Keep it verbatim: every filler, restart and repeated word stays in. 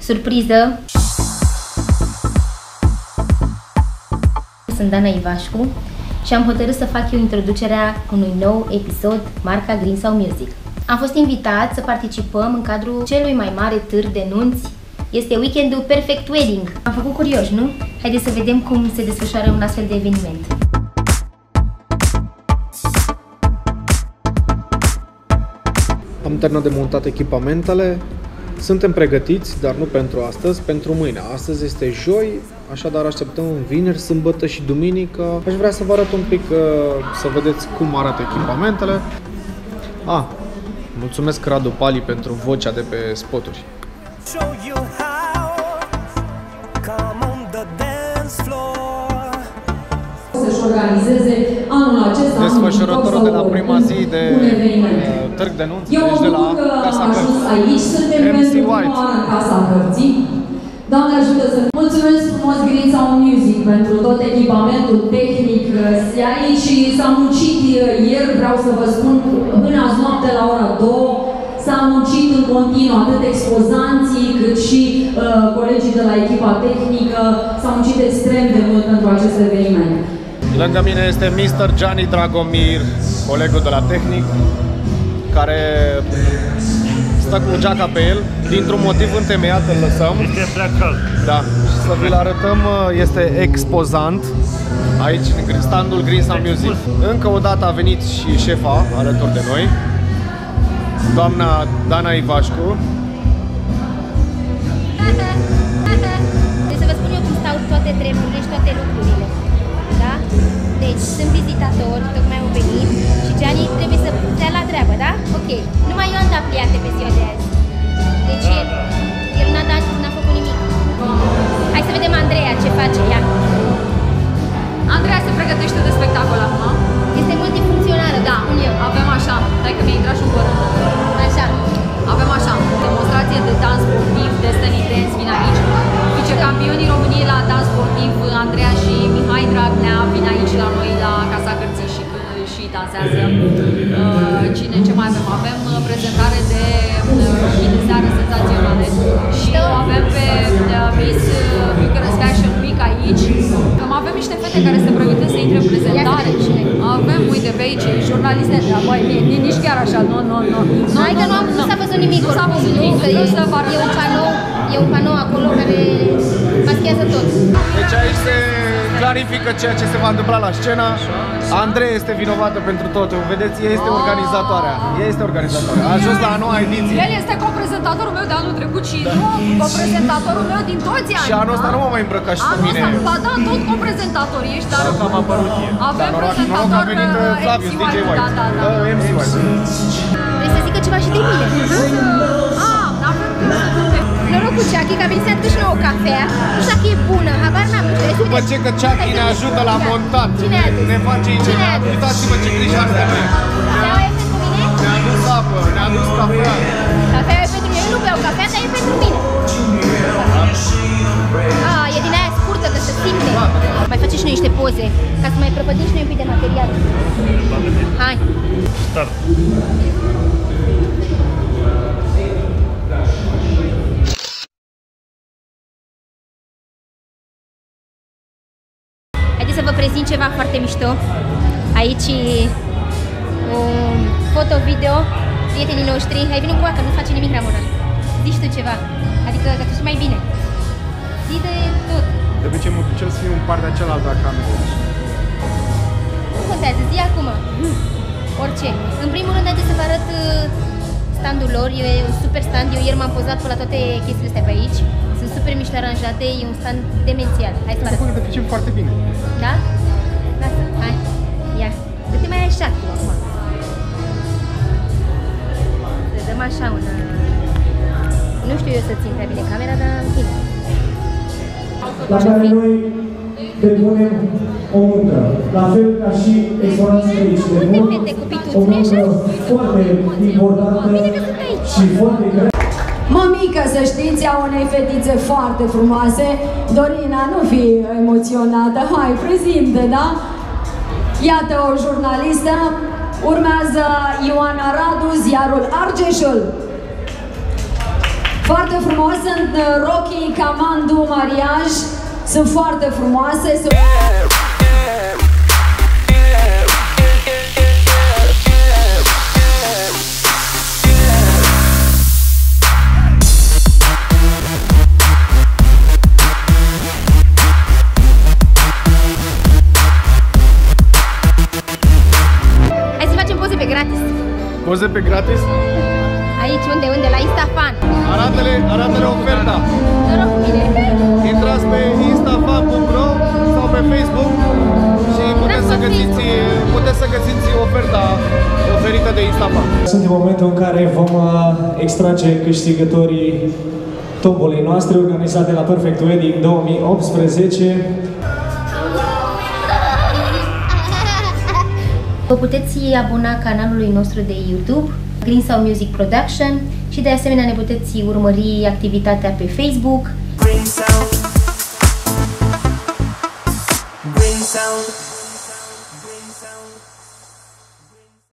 surpriză. Sunt Dana Ivașcu și am hotărât să fac eu introducerea unui nou episod marca Green Sau Music. Am fost invitat să participăm în cadrul celui mai mare târg de nunți. Este weekendul Perfect Wedding. Am făcut curioși, nu? Haideți să vedem cum se desfășoară un astfel de eveniment. Am terminat de montat echipamentele. Suntem pregătiți, dar nu pentru astăzi, pentru mâine. Astăzi este joi, așadar așteptăm vineri, sâmbătă și duminică. Aș vrea să vă arăt un pic, să vedeți cum arată echipamentele. Ah, mulțumesc Radu Pali pentru vocea de pe spoturi. Să-și organizeze anul acesta. Desfășurătorul de la prima zi de târg de nunți, deci de la Casa Cărții. Aici suntem pentru prima oară în Casa Cărții. Doamne ajută să mulțumesc frumos Green Sau Music pentru tot echipamentul tehnic. Aici s-a muncit ieri, vreau să vă spun, până azi noapte la ora două. S-a muncit în continuu, atât expozanții cât și uh, colegii de la echipa tehnică. S-a muncit extrem de mult pentru acest eveniment. Lângă mine este mister Gianni Dragomir, colegul de la tehnic, care stă cu geaca pe el. Dintr-un motiv întemeiat îl lăsăm. Este prea cald. Da. Și să vi-l arătăm, este expozant aici, în standul Green Sau Music. Încă o dată a venit și șefa alături de noi, doamna Dana Ivașcu. Deci să vă spun eu cum stau toate treburile și toate lucrurile. Da? Deci sunt vizitatori, tocmai au venit și Gianni trebuie să stea la treabă, da? Ok. Numai eu am dat pliate pe ziua de azi. Deci el, el n-a dat, n-a făcut nimic. Hai să vedem Andreea ce face ea. Andreea se pregătește de spectacol acum. Este multifuncțională, Da, spun eu. avem așa, dai că mi-a intrat și un părânt. Așa. Avem așa, demonstrație de dans sportiv, Destiny Dance vin aici. Vicecampionii României la dans sportiv, Andreea și Mihai Dragnea, vin aici la noi la Casa Cărții și, și dansează. Cine ce mai avem? Avem prezentare de rochii de seară senzaționale și avem pe Miss Bucharest Fashion Week aici. Cam avem niște fete care se pregătesc să intre în prezentare. Avem, uite, pe aici, jurnaliste, da, băi, nici chiar așa, nu, nu, nu. Hai că nu, am, nu s-a văzut nimic. Nu s-a văzut nimic, că nu e, să vă e un panou, e un panou acolo care maschează tot. Deci aici se clarifică ceea ce se va întâmpla la scenă. Andrei este vinovată pentru totul. Vedeți, ea este organizatoarea. Ea este organizatoarea. A ajuns la a noua ediție. El este coprezentatorul meu de anul trecut și da. nu coprezentatorul meu din toți ani. Și anul ăsta nu mă mai îmbrăca și cu mine. Anul ăsta, ba da, tot coprezentator ești, dar Cam apărut e. avem Dar prezentator noroc a venit Flavius, D J White. Da, da, da. Uh, M C White. Vrei să zică ceva și de mine? Ah, avem Noroc cu Chucky, că a venit să aducă și nouă cafea. Nu știu dacă e bună, habar n-am. După ce că Chucky ne ajută la montat, Cine a adus? ne face aici. Cine a adus? Uitați-vă ce grișar de noi. Cafeaua e pentru mine? Ne-a adus apă, ne-a adus cafea. Cafeaua e pentru mine, eu nu beau cafea, dar e pentru mine. Ah, e din aia scurtă, că se simte. Mai face și noi niște poze, ca să mai prăpădim și noi un pic de material. Hai. Start. Haideți să vă prezint ceva foarte mișto. Aici un foto-video, prietenii noștri. Hai, vină cu că nu face nimic, Ramona. Zici tu ceva, adică că tu și mai bine. Zi de tot. De obicei mă duce să fiu în partea cealaltă a camerei. Nu contează, zi acum. Orice. În primul rând, haideți să vă arăt standul lor. E un super stand. Eu ieri m-am pozat pe la toate chestiile astea pe aici. Sunt super mișto aranjate, e un stand demențial. Hai să vă arăt. Făcut de ficem foarte bine. Da? Lasă, hai. Ia. Dă-te mai așa tu acum. Să dăm așa una. Nu știu eu să țin prea bine camera, dar în fine. La care noi depunem o muncă, la fel ca și exponenții aici de mult, o muncă foarte importantă și foarte grea. Mămică, să știți, a unei fetițe foarte frumoase. Dorina, nu fi emoționată, hai, prezinte, da? Iată o jurnalistă, urmează Ioana Radu, ziarul Argeșul. Foarte frumos sunt Rocky, Camandu, Mariaj. Sunt foarte frumoase. Hai să facem poze pe gratis. Poze pe gratis? Aici, unde, unde? La Instafan. Arată-le, arată-le oferta. Noroc cu mine. Intrați pe instafan punct ro sau pe Facebook și puteți să găsiți, puteți să găsiți oferta oferită de Instafan. Sunt în momentul în care vom extrage câștigătorii tombolei noastre organizate la Perfect Wedding două mii optsprezece. Vă puteți abona canalului nostru de YouTube, Green Sound Music Production, și de asemenea ne puteți urmări activitatea pe Facebook. Green Sound. Green Sound. Green Sound.